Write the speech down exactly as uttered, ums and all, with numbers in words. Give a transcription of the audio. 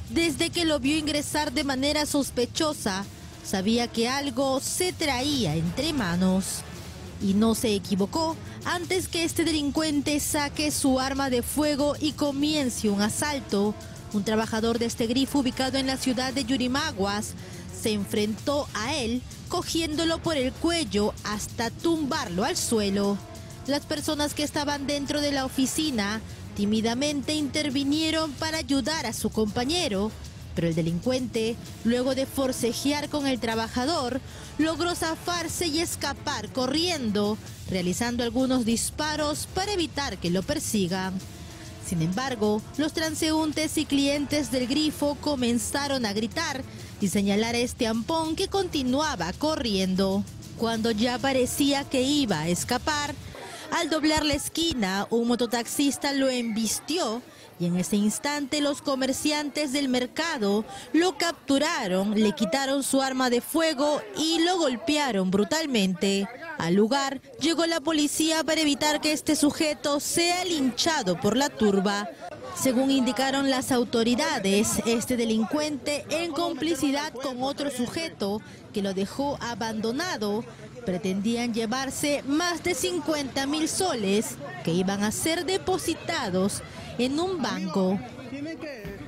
Desde que lo vio ingresar de manera sospechosa, sabía que algo se traía entre manos. Y no se equivocó. Antes que este delincuente saque su arma de fuego y comience un asalto, un trabajador de este grifo ubicado en la ciudad de Yurimaguas se enfrentó a él, cogiéndolo por el cuello hasta tumbarlo al suelo. Las personas que estaban dentro de la oficina tímidamente intervinieron para ayudar a su compañero, pero el delincuente, luego de forcejear con el trabajador, logró zafarse y escapar corriendo, realizando algunos disparos para evitar que lo persigan. Sin embargo, los transeúntes y clientes del grifo comenzaron a gritar y señalar a este ampón que continuaba corriendo. Cuando ya parecía que iba a escapar, al doblar la esquina, un mototaxista lo embistió y en ese instante los comerciantes del mercado lo capturaron, le quitaron su arma de fuego y lo golpearon brutalmente. Al lugar llegó la policía para evitar que este sujeto sea linchado por la turba. Según indicaron las autoridades, este delincuente, en complicidad con otro sujeto que lo dejó abandonado, pretendían llevarse más de cincuenta mil soles que iban a ser depositados en un banco.